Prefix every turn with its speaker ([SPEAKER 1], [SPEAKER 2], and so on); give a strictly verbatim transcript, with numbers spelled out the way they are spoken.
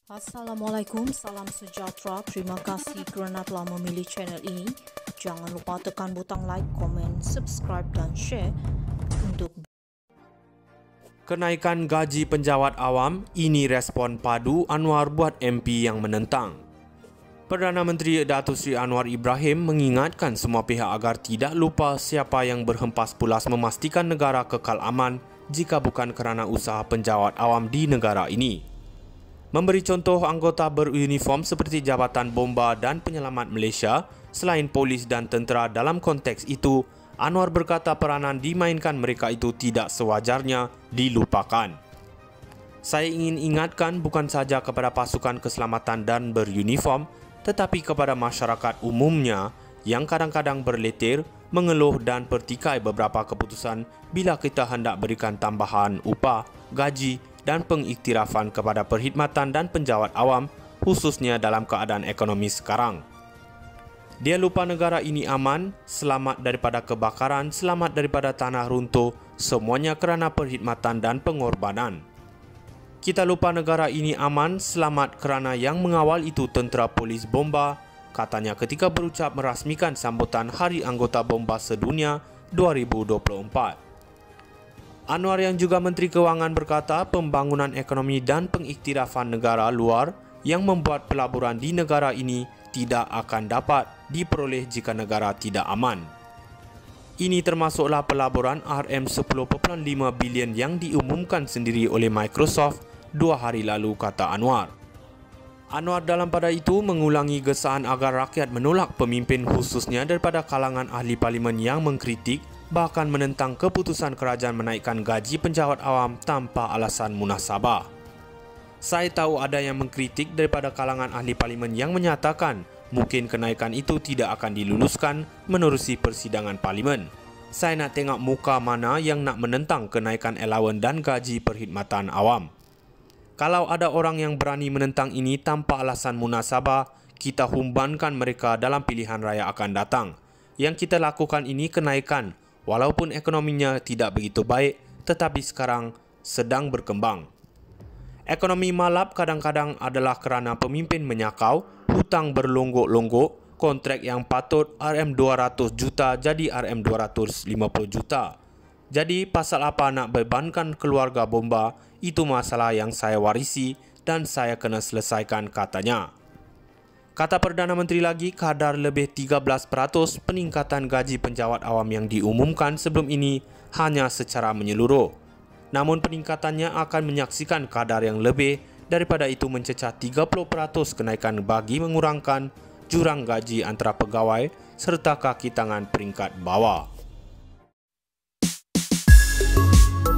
[SPEAKER 1] Assalamualaikum, salam sejahtera. Terima kasih kerana telah memilih channel ini. Jangan lupa tekan butang like, komen, subscribe dan share untuk
[SPEAKER 2] Kenaikan gaji penjawat awam, ini respon padu Anwar buat M P yang menentang. Perdana Menteri Datuk Seri Anwar Ibrahim mengingatkan semua pihak agar tidak lupa siapa yang berhempas pulas memastikan negara kekal aman jika bukan kerana usaha penjawat awam di negara ini. Memberi contoh anggota beruniform seperti Jabatan Bomba dan Penyelamat Malaysia selain polis dan tentera dalam konteks itu, Anwar berkata peranan dimainkan mereka itu tidak sewajarnya dilupakan. Saya ingin ingatkan bukan saja kepada pasukan keselamatan dan beruniform, tetapi kepada masyarakat umumnya yang kadang-kadang berleter, mengeluh dan pertikai beberapa keputusan bila kita hendak berikan tambahan upah, gaji dan pengiktirafan kepada perkhidmatan dan penjawat awam, khususnya dalam keadaan ekonomi sekarang. Dia lupa negara ini aman, selamat daripada kebakaran, selamat daripada tanah runtuh, semuanya kerana perkhidmatan dan pengorbanan. Kita lupa negara ini aman, selamat kerana yang mengawal itu tentera polis bomba, katanya ketika berucap merasmikan sambutan Hari Anggota Bomba Sedunia dua ribu dua puluh empat. Anwar yang juga Menteri Kewangan berkata pembangunan ekonomi dan pengiktirafan negara luar yang membuat pelaburan di negara ini tidak akan dapat diperoleh jika negara tidak aman. Ini termasuklah pelaburan R M sepuluh perpuluhan lima bilion yang diumumkan sendiri oleh Microsoft dua hari lalu, kata Anwar. Anwar dalam pada itu mengulangi gesaan agar rakyat menolak pemimpin khususnya daripada kalangan ahli parlimen yang mengkritik bahkan menentang keputusan kerajaan menaikkan gaji penjawat awam tanpa alasan munasabah. Saya tahu ada yang mengkritik daripada kalangan ahli parlimen yang menyatakan mungkin kenaikan itu tidak akan diluluskan menerusi persidangan parlimen. Saya nak tengok muka mana yang nak menentang kenaikan allowance dan gaji perkhidmatan awam. Kalau ada orang yang berani menentang ini tanpa alasan munasabah, kita humbankan mereka dalam pilihan raya akan datang. Yang kita lakukan ini kenaikan, walaupun ekonominya tidak begitu baik, tetapi sekarang sedang berkembang. Ekonomi malap kadang-kadang adalah kerana pemimpin menyakau, hutang berlonggok-longgok, kontrak yang patut R M dua ratus juta jadi R M dua ratus lima puluh juta. Jadi pasal apa nak bebankan keluarga bomba, itu masalah yang saya warisi dan saya kena selesaikan, katanya. Kata Perdana Menteri lagi, kadar lebih tiga belas peratus peningkatan gaji penjawat awam yang diumumkan sebelum ini hanya secara menyeluruh. Namun peningkatannya akan menyaksikan kadar yang lebih daripada itu mencecah tiga puluh peratus kenaikan bagi mengurangkan jurang gaji antara pegawai serta kaki tangan peringkat bawah.